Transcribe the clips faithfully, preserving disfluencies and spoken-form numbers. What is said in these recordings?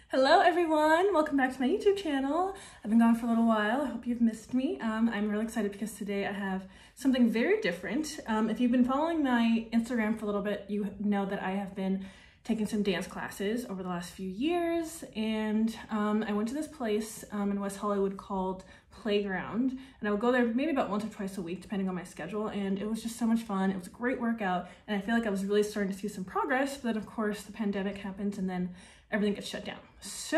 Hello everyone, welcome back to my YouTube channel. I've been gone for a little while. I hope you've missed me. Um, I'm really excited because today I have something very different. Um, if you've been following my Instagram for a little bit, you know that I have been taking some dance classes over the last few years, and um, I went to this place um, in West Hollywood called Playground, and I would go there maybe about once or twice a week depending on my schedule, and it was just so much fun. It was a great workout, and I feel like I was really starting to see some progress, but then of course the pandemic happened and then everything gets shut down.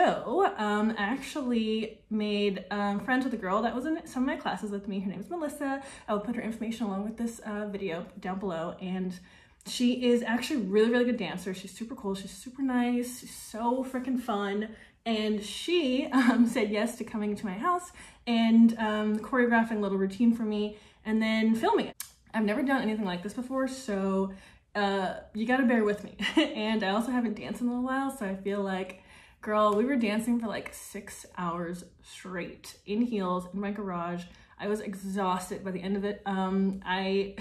So um, I actually made um, friends with a girl that was in some of my classes with me. Her name is Melissa. I will put her information along with this uh, video down below, and she is actually a really, really good dancer. She's super cool. She's super nice. She's so freaking fun. And she um, said yes to coming to my house and um, choreographing a little routine for me and then filming it. I've never done anything like this before, so uh, you gotta bear with me. And I also haven't danced in a little while, so I feel like, girl, we were dancing for like six hours straight in heels in my garage. I was exhausted by the end of it. Um, I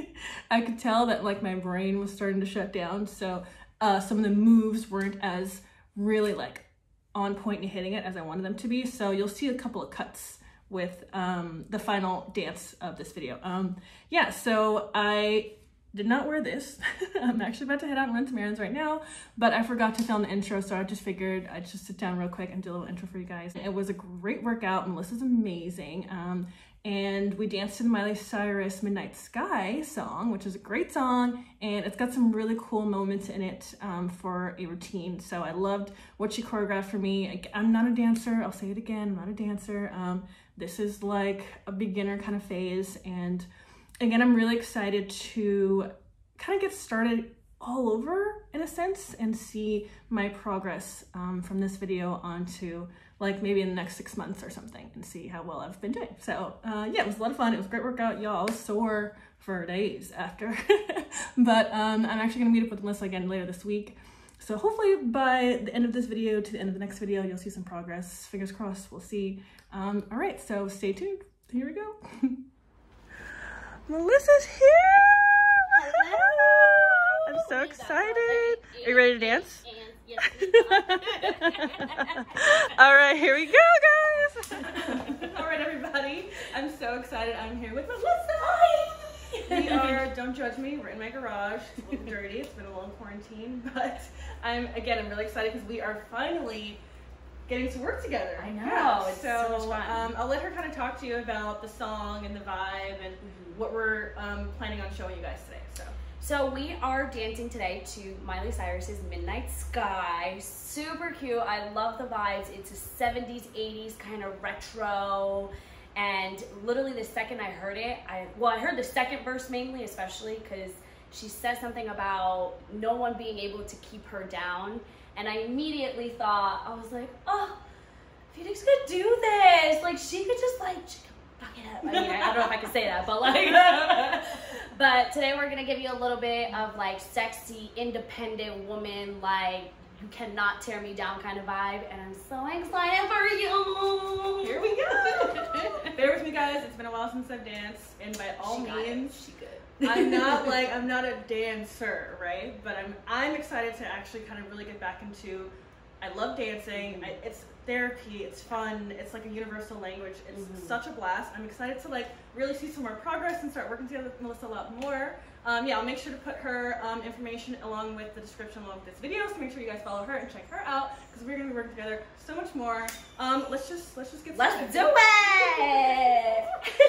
I could tell that like my brain was starting to shut down. So uh, some of the moves weren't as really like on point and hitting it as I wanted them to be. So you'll see a couple of cuts with um, the final dance of this video. Um, yeah, so I did not wear this. I'm actually about to head out and run some errands right now, but I forgot to film the intro, so I just figured I'd just sit down real quick and do a little intro for you guys. It was a great workout. Melissa's amazing. Um, and we danced to the Miley Cyrus Midnight Sky song, which is a great song, and it's got some really cool moments in it um, for a routine. So I loved what she choreographed for me. I, I'm not a dancer. I'll say it again. I'm not a dancer. Um, this is like a beginner kind of phase, and again, I'm really excited to kind of get started all over in a sense and see my progress um, from this video onto like maybe in the next six months or something and see how well I've been doing. So uh, yeah, it was a lot of fun. It was a great workout, y'all. I was sore for days after, but um, I'm actually gonna meet up with Melissa again later this week. So hopefully by the end of this video to the end of the next video, you'll see some progress. Fingers crossed, we'll see. Um, all right, so stay tuned. Here we go. Melissa's here! Hello! I'm so excited. Are you ready to dance? All right, here we go, guys. All right, everybody. I'm so excited. I'm here with Melissa. We are, don't judge me, we're in my garage. It's a little dirty. It's been a long quarantine, but I'm, again, I'm really excited because we are finally getting to work together. I know. Yeah. It's so, so much fun. Um, I'll let her kind of talk to you about the song and the vibe and mm-hmm. what we're um, planning on showing you guys today. So. So we are dancing today to Miley Cyrus's Midnight Sky. Super cute. I love the vibes. It's a seventies, eighties kind of retro. And literally the second I heard it, I well, I heard the second verse mainly, especially because she says something about no one being able to keep her down. And I immediately thought, I was like, oh, Phoenix could do this. Like, she could just, like, she could fuck it up. I mean, I, I don't know if I can say that, but, like, but today we're going to give you a little bit of, like, sexy, independent woman, like, you cannot tear me down kind of vibe. And I'm so excited for you. Here we go. Bear with me, guys. It's been a while since I've danced, and by all she means, she good. I'm not like I'm not a dancer, right? But I'm I'm excited to actually kind of really get back into. I love dancing. I, it's therapy. It's fun. It's like a universal language. It's mm-hmm. such a blast. I'm excited to like really see some more progress and start working together with Melissa a lot more. Um, yeah, I'll make sure to put her um, information along with the description along with this video, so make sure you guys follow her and check her out because we're gonna be working together so much more. Um, let's just let's just get started. Let's do it.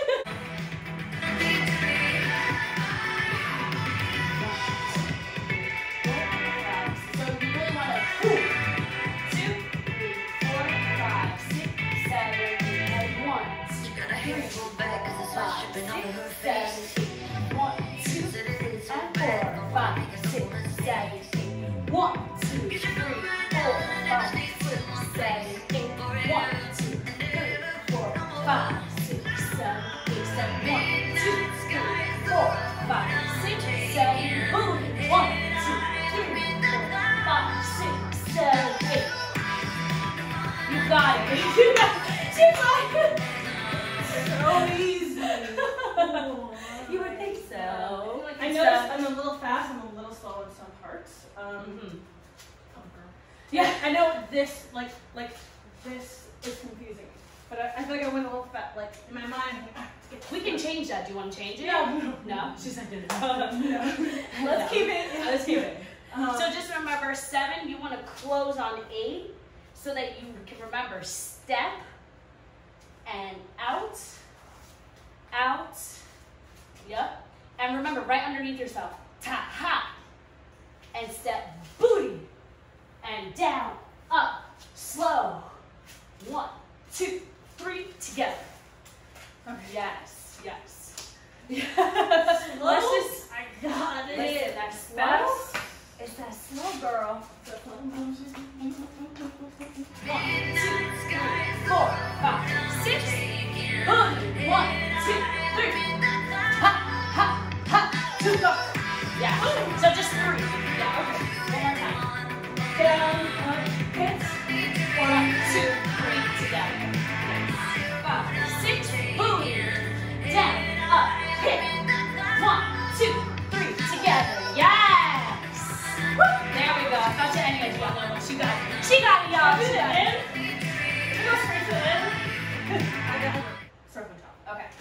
One, two, three, four, five, six, seven, eight. One, two, three, four, five, six, seven, eight, seven. One, two, three, four, five, six, seven. Boom. One, two, three, four, five, six, seven, eight. You got it. She's like, so easy. You would think so. I noticed I'm a little fast. I'm a little slow in some parts. Um, mm-hmm. Yeah, I know this, like, like this is confusing, but I, I feel like I went a little fat, like, in my mind. Like, we can change that. Do you want to change it? No. No? No? She's not doing it. No. Let's no. keep it. Let's keep it. Um, so just remember, seven, you want to close on eight so that you can remember step and out, out, yep. And remember, right underneath yourself, ta-ha, and step, booty, and down, up, slow. One, two, three, together. Okay. Yes, yes. Yes. Let's just, I got it. Listen, that's slow. It's that slow, girl. One, two, three, four, five, six. Booty. One, two, three. Ha, ha, ha. Two, go. Yeah. So just three. Yeah, okay. One more time. Down, up, hit. One, two, three, together. Yes. Five, six, booty. Down, up, hit. One, two, three, together. Yes. Woo. There we go. I thought you anyways, y'all know what she got. She got it, y'all. She got it. Go straight to the end. I got it. Start from top. Okay.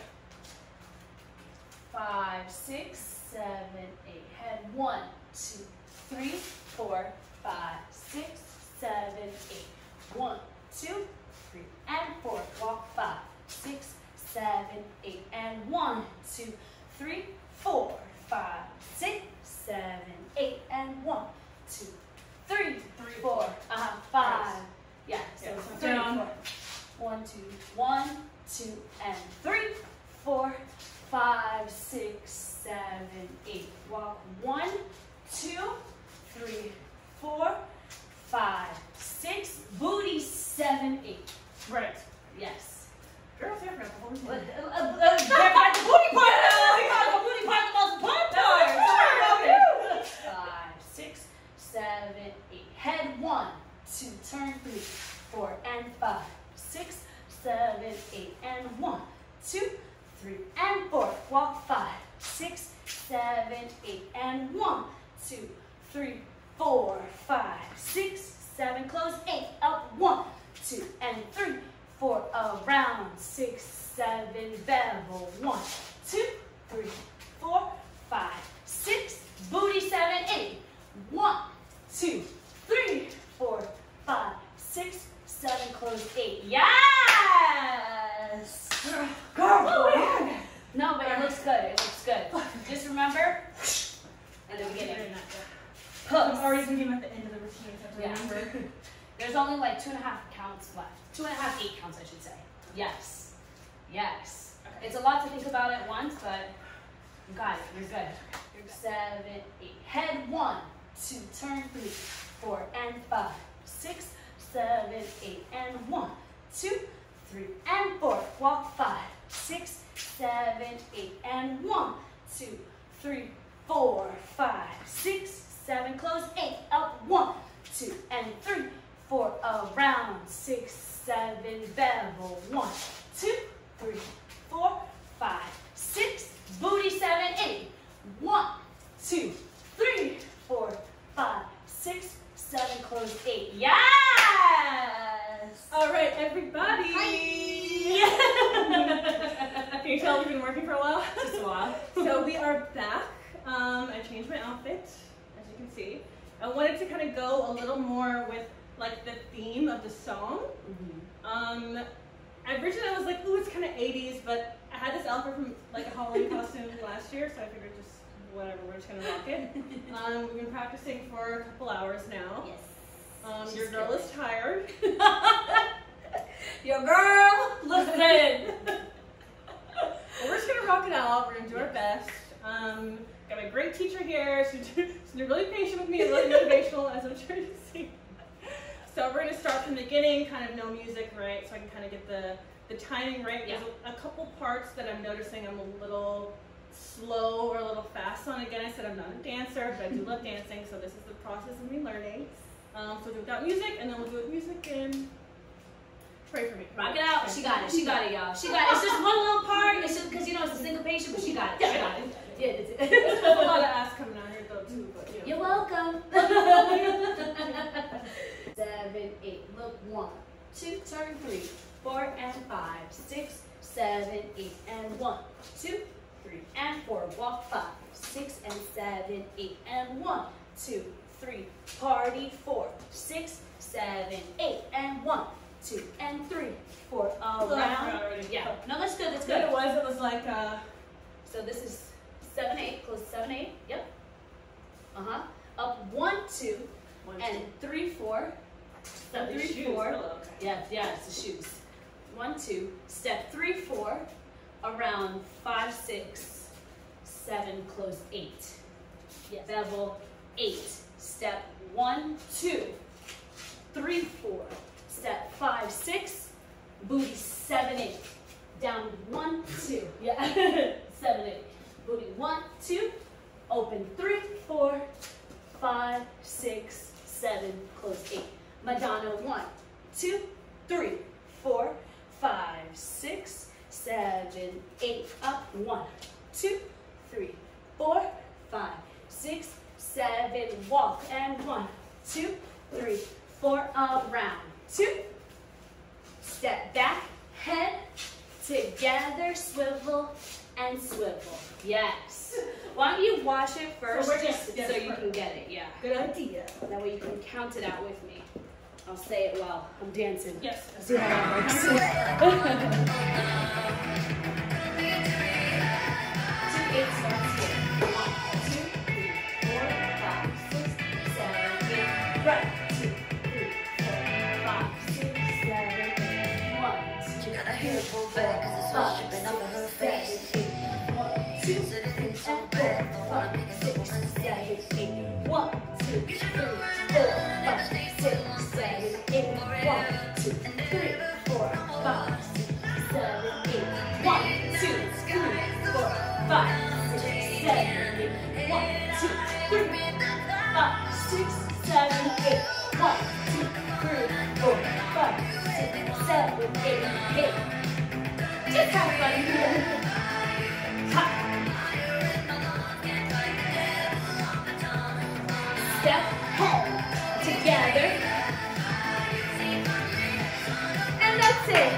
Five, six, seven, eight. Head. One, two, three, four, five, six, seven, eight. One, two, three, and four. Walk. Five, six, seven, eight. And one, two, three, four, five, six, seven, eight. And one, two, three, three, four. Uh-huh. Five. Yeah. So Yeah, three, down. four. One, two, one, two, and three, four, five, six, seven, eight. Walk. One, two, three, four, five, six. Booty. Seven, eight. right. Yes. Girls, you're for the Uh, uh, uh, uh, the booty part. We got the booty part, the most important part. Five, six, seven, eight. Head. One, two, turn. Three, four, and five, six, seven, eight, and one, two, three, and four. Walk. Five, six, seven, eight, and one, two, three, four, five, six, seven. Close. Eight. Up. One, two, and three, four. Around. Six, seven. Bevel. One, two, three, four, five, six. Booty. Seven, eight. One, two, three, four, five, six, seven. Close. Eight. Yes. Girl, Woo. No, but it looks good. It looks good. Just remember in the beginning. I'm Hooks. already thinking about the end of the routine. So I Yeah. have to remember. There's only like two and a half counts left. Two and a half, eight counts, I should say. Yes. Yes. Okay. It's a lot to think about at once, but you got it. You're good. You're good. Seven, eight. Head. One, two, turn. Three, four, and five, six, seven, eight, and one, two, three, and four. Walk. Five, six, seven, eight, and one, two, three, four, five, six, seven. Close. Eight. Up. One, two, and three, four. Around. Six, seven. Bevel. One, two, three, four, five, six. Booty. Seven, eight. One, two, three, four, five, six, seven. Close. Eight. Yes. All right, everybody. Can you tell we've been working for a while? Just a while. So we are back. Um, I changed my outfit, as you can see. I wanted to kind of go a little more with like the theme of the song. Mm-hmm. Um, originally I was like, ooh, it's kind of eighties, but I had this outfit from like a Halloween costume last year, so I figured just whatever, we're just gonna rock it. Um, we've been practicing for a couple hours now. Yes. Um, She's your girl good. is tired. Your girl, listen. Well, we're just gonna rock it out. We're gonna do our best. Um, got my great teacher here. She's she's really patient with me and really motivational, as I'm sure you see. So we're gonna start from the beginning, kind of no music, right? So I can kind of get the the timing right. Yeah. There's a, a couple parts that I'm noticing I'm a little slow or a little fast on. Again, I said I'm not a dancer, but I do love dancing, so this is the process of me learning. Um, so we'll do it without music, and then we'll do it with music and pray for me. Rock it out. She got it. She got it, y'all. She got it. It's just one little part. It's just because you know it's a syncopation, but she got it. She got it. Yeah, it's it. There's a lot of ass coming out here though too, but you know. You're welcome. seven, eight. Look, one, two, turn three, four, and five, six, seven, eight, and one, two, three, and four. Walk five, six, and seven, eight, and one, two, three. Party four, six, seven, eight, and one, two, and three, four. Around. Yeah. No, that's good. That's good. What it was, it was like uh. So this is seven, eight. Close to seven, eight. Yep. Uh huh. Up one, two, one, and two. three, four. Step three, shoes. four. Oh, okay. Yeah, yeah, it's the shoes. One, two. Step three, four. Around five, six, seven. Close eight. Yes. Bevel eight. Step one, two, three, four. Step five, six. Booty seven, eight. Down one, two. Yeah, seven, eight. Booty one, two. Open three, four, five, six, seven. Close eight. Madonna one, two, three, four, five, six, seven, eight. Up one, two, three, four, five, six, seven. Walk and one, two, three, four. Around two. Step back, head together, swivel and swivel. Yes. Why don't you watch it first, so just yes, so yes, you right. can get it? Yeah. Good idea. That way you can count it out with me. I'll say it while I'm dancing. Yes. See how that works. Two eight starts here. One, two, three, four, five, six, seven, eight. Right. Two, three, four, five, six, seven, eight. One, two, three, four, five, six, seven, eight. One, two, three, and four, five, six, seven, eight. One, two, three, four, five, six, seven, eight. One, two, three, four, five, six, seven, eight. One, two, three, four, five, six, seven, eight. One, two, three, five, six, seven, eight. One, two, three, four, five, six, seven, eight. Eight. Just have fun here. Ha. Step, head, together, and that's it.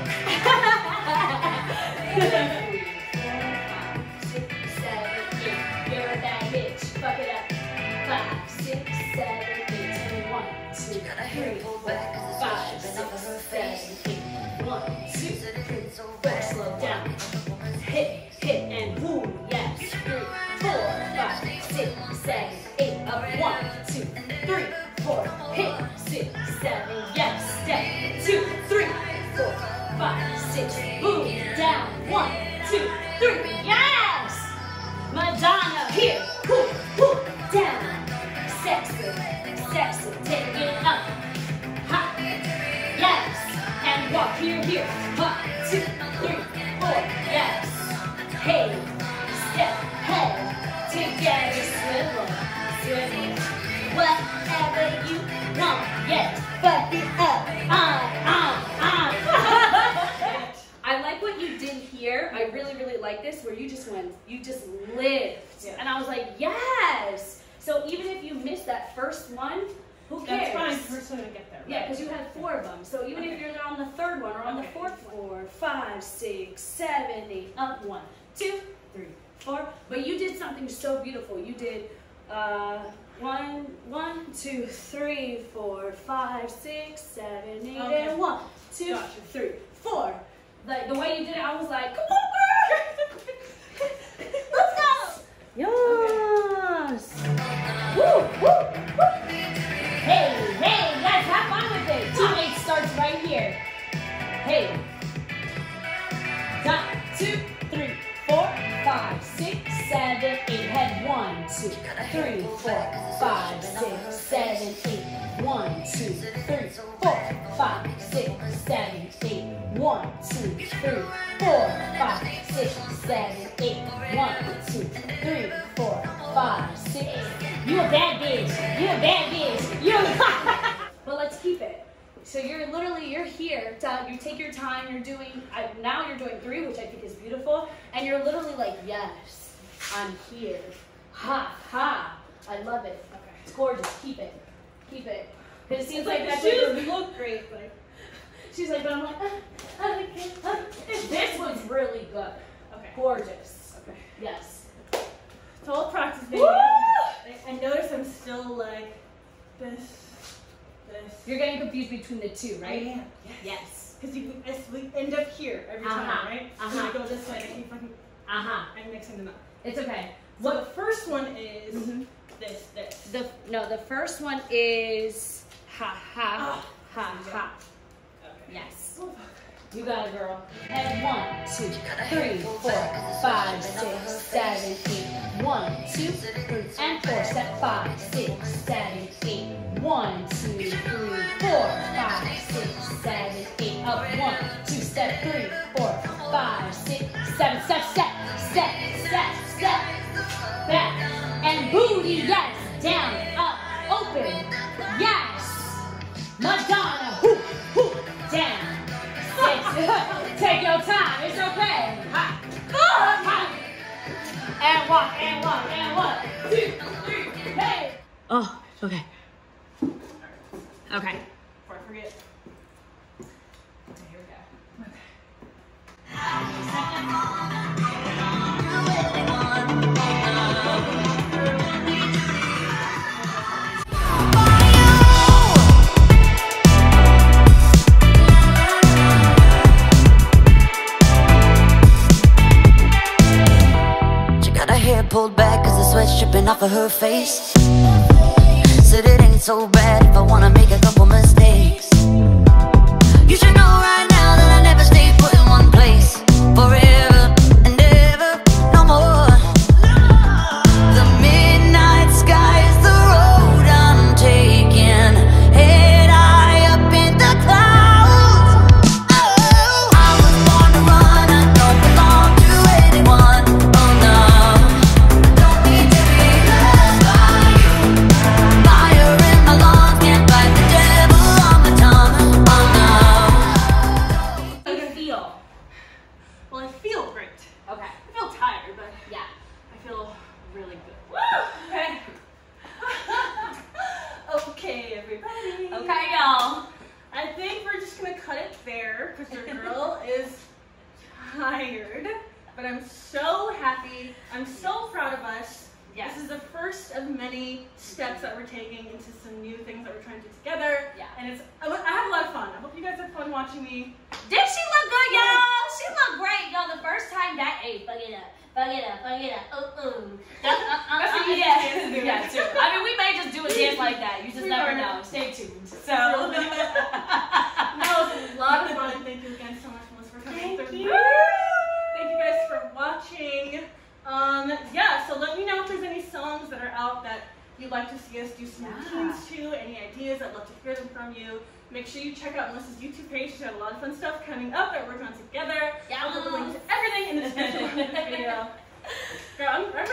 Three, four, five, six, seven, eight. You're a bad bitch. Fuck it up. Five, six, seven, eight. And one, two, three, four, five, six, seven, eight. One, two, three, four. Slow down. Hit, hit, and boom. Yes. Three, four, five, six, seven, eight. Up one, two, three, four. Hit, six, seven. Yes. Step two, three, four, five, six. Boom. Down. One, two, three. Yes. Madonna here. Cool, cool. Down. Sexy, sexy. Take it up. Hot. Yes. And walk here, here. One, two, three, four. Yes. Hey. Step. Head. Together. Swivel. Swivel. Whatever you want. Yes. Fuck it up. On, on, on. I like what you did here. I really, really like this where you just went, you just lived. Yeah. And I was like, yes. So even if you missed that first one, who cares? That's fine. First one to get there. Right? Yeah, because you had four of them. So even Okay. if you're on the third one or on Okay. the fourth one, five, six, seven, eight, up one, two, three, four. But you did something so beautiful. You did uh, one, one, two, three, four, five, six, seven, eight, Okay. and one, two, Gotcha. three, four. Like the way you did it, I was like, come on, girl! Let's go! Yes! Woo, woo, woo! Hey, hey, guys, have fun with it. Two eight starts right here. Hey. One, two, three, four, five, six, seven, eight. Head one, two, three, four, five, six, seven, eight. One, two, three, four, five, six, seven, eight. One, two, three, four, five, six, seven, eight. One, two, three, four, five, six. You a bad bitch. You a bad bitch. You. A but let's keep it. So you're literally you're here. To, you take your time. You're doing. I, now you're doing three, which I think is beautiful. And you're literally like, yes, I'm here. Ha ha. I love it. Okay. It's gorgeous. Keep it. Keep it. Because it seems It's like, like that's the what shoes. you're- We look. great, but she's like, but I'm like, I like it. This one's really good. Okay. Gorgeous. Okay. Yes. It's all practice, baby. Woo! I, I notice I'm still like this, this. You're getting confused between the two, right? I am. Yes. Yes. Because you, we end up here every time, Uh-huh. right? Uh-huh. So I go this way, I keep fucking, Uh-huh. I'm mixing them up. It's okay. So the first one is Mm-hmm. this, this. The no, the first one is ha ha Ah, ha ha. Okay. Yes. Oh, You got it, girl. And one, two, three, four, five, six, seven, eight. One, two, three, and four. Step five, six, seven, eight. One, two, three, four, five, six, seven, eight. Up one, two, step three, four, five, six, seven. Step, step, step, step, step. Back and booty, yes. Down, up, open, yes. Madonna, whoop, whoop, down. Take your time, it's okay. Ha. Ha. And one, and one, and one, two, three, hey. Oh, okay. Okay. before I forget. Okay, here we go. Pulled back cause the sweat's dripping off of her face. Said it ain't so bad if I wanna make a couple mistakes. You should know right now that I never stay put in one place forever and ever, no more. The midnight sky is the road I'm taking, head high up in the clouds. Oh, I was born to run, I don't belong to anyone. Oh no, Well, I feel great. Okay. I feel tired, but Yeah. I feel really good. Woo! Okay. Okay, everybody. Okay, y'all. I think we're just gonna cut it there because your girl is tired. But I'm so happy. I'm so proud of us. Yes. This is the first of many steps that we're taking into some new things that we're trying to do together. Yeah. And it's I, I had a lot of fun. I hope you guys had fun watching me. Did she look good, y'all? She looked great, y'all. The first time that ate, fuck it up, fuck it up, fuck it up. Ooh, ooh. That's, uh, uh, That's what uh, you yeah. dance do. Yeah, too. I mean, we may just do a dance like that. You just We never are. know. Stay tuned. So. No, it was a lot of fun. And thank you again so much, Melissa, for coming Thank through. you. Thank you guys for watching. Um, yeah, so let me know if there's any songs that are out that you'd like to see us do some Yeah. routines to, any ideas. I'd love to hear them from you. Make sure you check out Melissa's YouTube page. She's got a lot of fun stuff coming up that we're working on together. Yeah. I'll put the link to everything in the description of this video. Girl, I'm, I'm